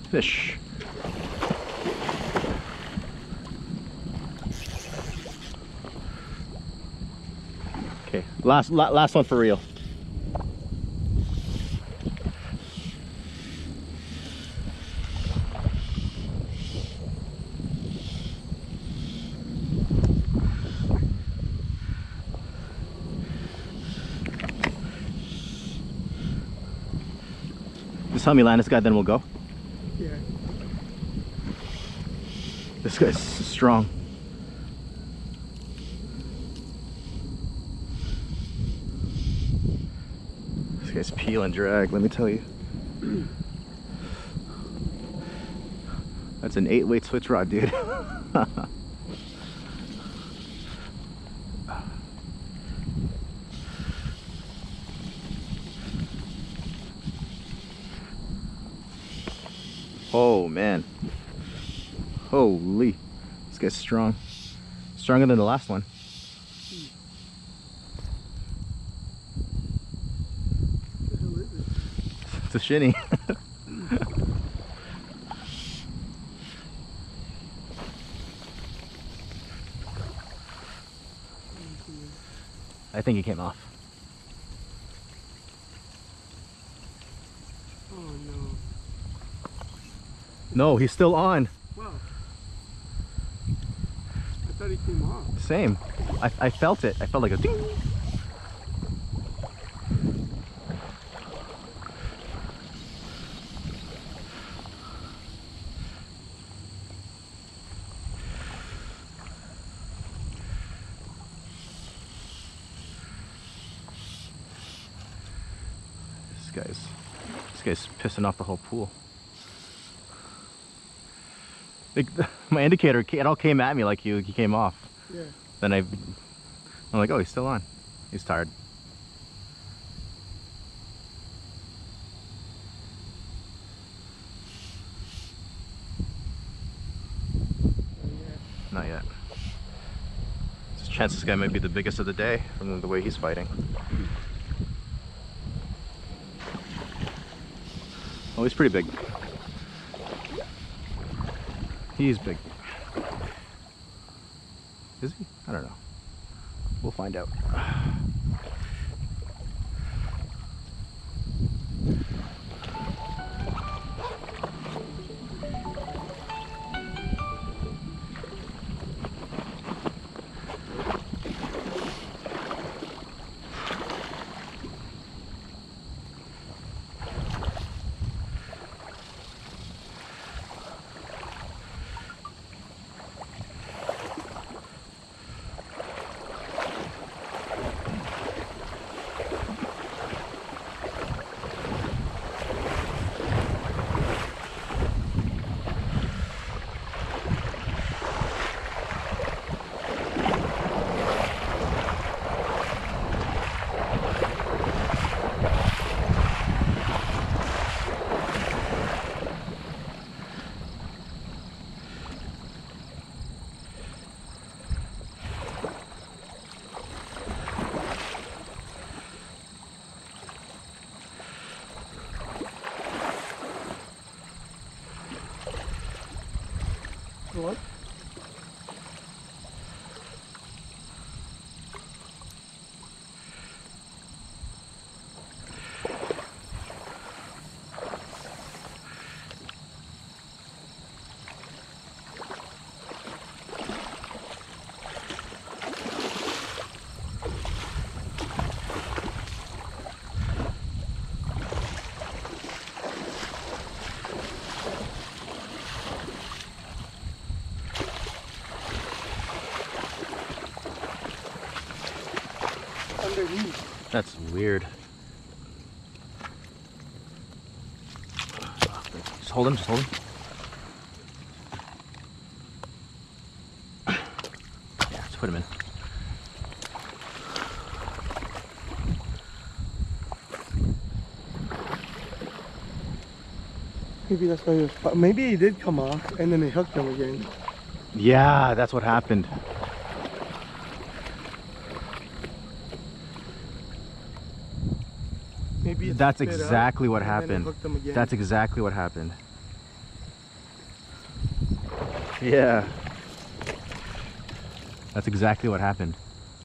fish. Okay, last one for real. Just help me land this guy, then we'll go. Yeah. This guy's strong. This guy's peel and drag, let me tell you. That's an 8-weight switch rod, dude. Oh man, holy, this guy's strong, stronger than the last one. It's a Chinny. I think he came off. Oh no. No, he's still on. Wow. I thought he came off. Same. I felt it. I felt like a ding. This guy's pissing off the whole pool. My indicator, it all came at me like he came off. Yeah. Then I'm like, oh, he's still on. He's tired. Not yet. There's a chance this guy might be the biggest of the day from the way he's fighting. Oh, he's pretty big. He's big. Is he? I don't know. We'll find out. What? That's weird. Just hold him, just hold him. Yeah, just put him in. Maybe that's why he was. Maybe he did come off and then they hooked him again. Yeah, that's what happened. Maybe That's exactly what happened. Hooked him again. That's exactly what happened. Yeah. That's exactly what happened.